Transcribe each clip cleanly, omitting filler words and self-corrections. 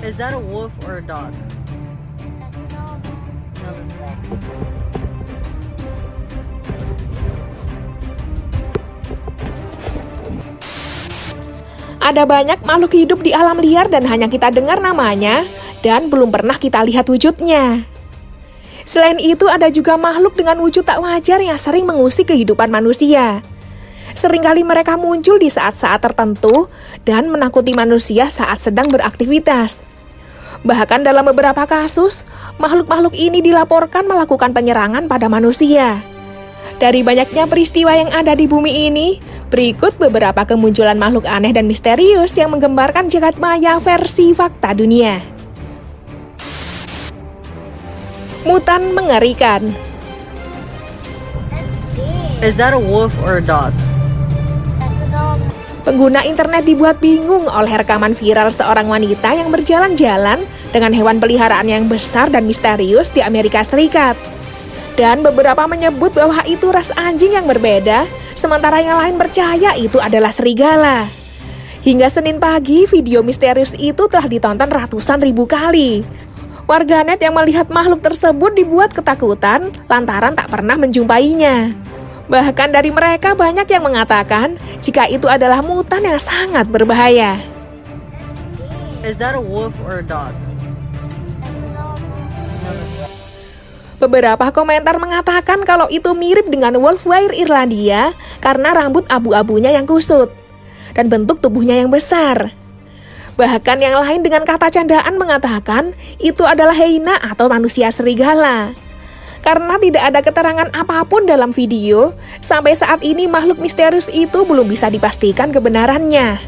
Is that a wolf or a dog? No, that's wrong. Ada banyak makhluk hidup di alam liar dan hanya kita dengar namanya dan belum pernah kita lihat wujudnya. Selain itu ada juga makhluk dengan wujud tak wajar yang sering mengusik kehidupan manusia. Seringkali mereka muncul di saat-saat tertentu dan menakuti manusia saat sedang beraktivitas. Bahkan dalam beberapa kasus, makhluk-makhluk ini dilaporkan melakukan penyerangan pada manusia. Dari banyaknya peristiwa yang ada di bumi ini, berikut beberapa kemunculan makhluk aneh dan misterius yang menggembarkan jagat maya versi fakta dunia. Mutan mengerikan. Is that a wolf or a dog? Pengguna internet dibuat bingung oleh rekaman viral seorang wanita yang berjalan-jalan dengan hewan peliharaan yang besar dan misterius di Amerika Serikat. Dan beberapa menyebut bahwa itu ras anjing yang berbeda, sementara yang lain percaya itu adalah serigala. Hingga Senin pagi, video misterius itu telah ditonton ratusan ribu kali. Warganet yang melihat makhluk tersebut dibuat ketakutan lantaran tak pernah menjumpainya. Bahkan dari mereka banyak yang mengatakan jika itu adalah mutan yang sangat berbahaya. Is that a wolf or a dog? Beberapa komentar mengatakan kalau itu mirip dengan Wolfwire Irlandia karena rambut abu-abunya yang kusut dan bentuk tubuhnya yang besar. Bahkan yang lain dengan kata candaan mengatakan itu adalah hyena atau manusia serigala. Karena tidak ada keterangan apapun dalam video, sampai saat ini makhluk misterius itu belum bisa dipastikan kebenarannya.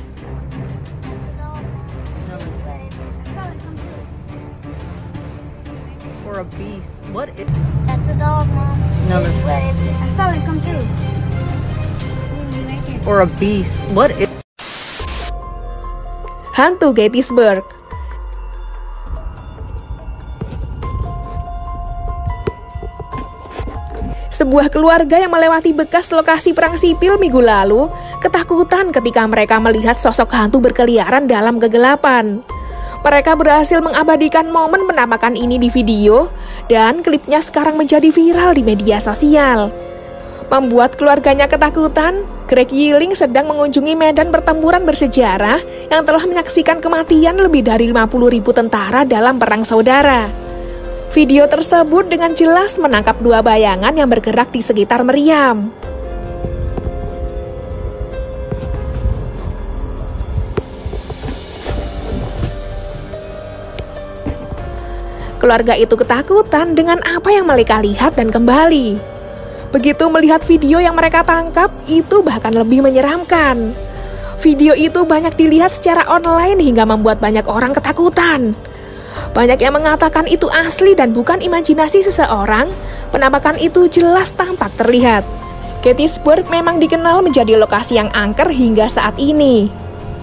Or a beast? What is? That's a dog, Mom. No, that's wrong. I saw it come through. Or a beast? What is? Hantu Gettysburg. Sebuah keluarga yang melewati bekas lokasi perang sipil minggu lalu ketakutan ketika mereka melihat sosok hantu berkeliaran dalam kegelapan. Mereka berhasil mengabadikan momen penampakan ini di video dan klipnya sekarang menjadi viral di media sosial. Membuat keluarganya ketakutan, Greg Yilling sedang mengunjungi medan pertempuran bersejarah yang telah menyaksikan kematian lebih dari 50.000 tentara dalam perang saudara. Video tersebut dengan jelas menangkap dua bayangan yang bergerak di sekitar meriam. Keluarga itu ketakutan dengan apa yang mereka lihat dan kembali. Begitu melihat video yang mereka tangkap, itu bahkan lebih menyeramkan. Video itu banyak dilihat secara online hingga membuat banyak orang ketakutan. Banyak yang mengatakan itu asli dan bukan imajinasi seseorang. Penampakan itu jelas tampak terlihat. Gettysburg memang dikenal menjadi lokasi yang angker hingga saat ini.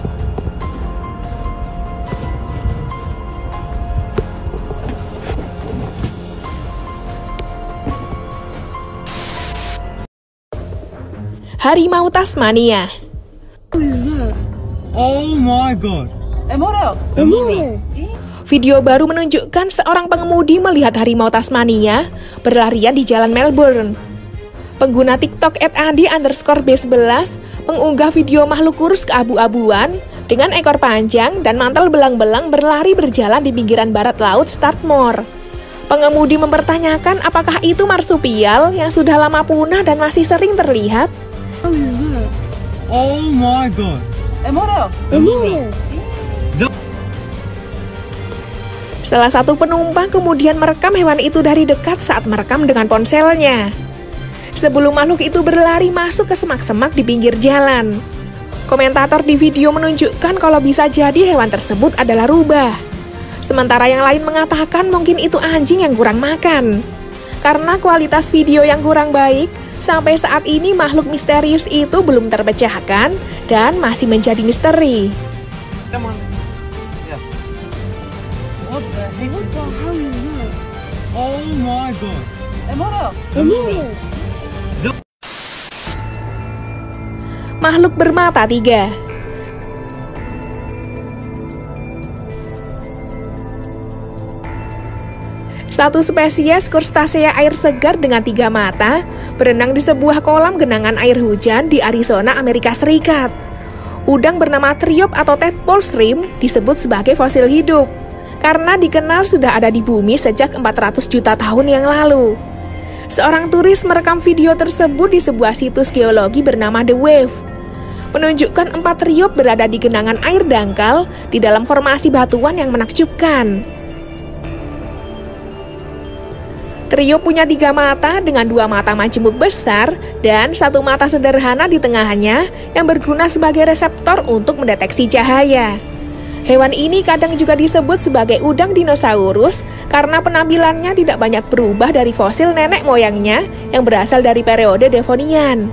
Harimau Tasmania. Oh my god. Emerald. Video baru menunjukkan seorang pengemudi melihat harimau Tasmania berlarian di jalan Melbourne. Pengguna TikTok @andi_base11 mengunggah video makhluk kurus keabu-abuan dengan ekor panjang dan mantel belang-belang berlari berjalan di pinggiran barat laut Startmore. Pengemudi mempertanyakan apakah itu marsupial yang sudah lama punah dan masih sering terlihat. Oh my god. Emerald. Salah satu penumpang kemudian merekam hewan itu dari dekat saat merekam dengan ponselnya. Sebelum makhluk itu berlari masuk ke semak-semak di pinggir jalan. Komentator di video menunjukkan kalau bisa jadi hewan tersebut adalah rubah. Sementara yang lain mengatakan mungkin itu anjing yang kurang makan. Karena kualitas video yang kurang baik, sampai saat ini makhluk misterius itu belum terpecahkan dan masih menjadi misteri. Come on. Yeah. What the heck? What the hell is that? Oh my god. Emerald. Makhluk bermata 3. Satu spesies Crustacea air segar dengan 3 mata berenang di sebuah kolam genangan air hujan di Arizona, Amerika Serikat. Udang bernama Triop atau tadpole shrimp disebut sebagai fosil hidup karena dikenal sudah ada di bumi sejak 400 juta tahun yang lalu. Seorang turis merekam video tersebut di sebuah situs geologi bernama The Wave. Menunjukkan 4 triop berada di genangan air dangkal di dalam formasi batuan yang menakjubkan. Trio punya 3 mata dengan 2 mata majemuk besar dan 1 mata sederhana di tengahnya yang berguna sebagai reseptor untuk mendeteksi cahaya. Hewan ini kadang juga disebut sebagai udang dinosaurus karena penampilannya tidak banyak berubah dari fosil nenek moyangnya yang berasal dari periode Devonian.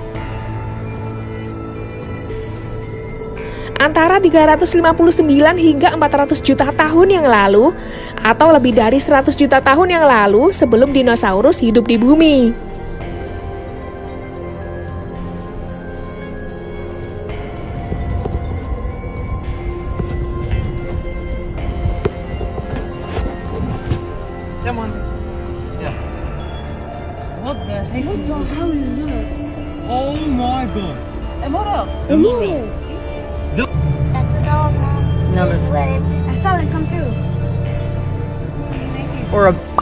Antara 359 hingga 400 juta tahun yang lalu atau lebih dari 100 juta tahun yang lalu sebelum dinosaurus hidup di bumi. Come on. Yeah. What the heck? What the hell is that? Oh my god. Emerald. Emerald. That's a dog, Mom. No, that's I saw it come through. or a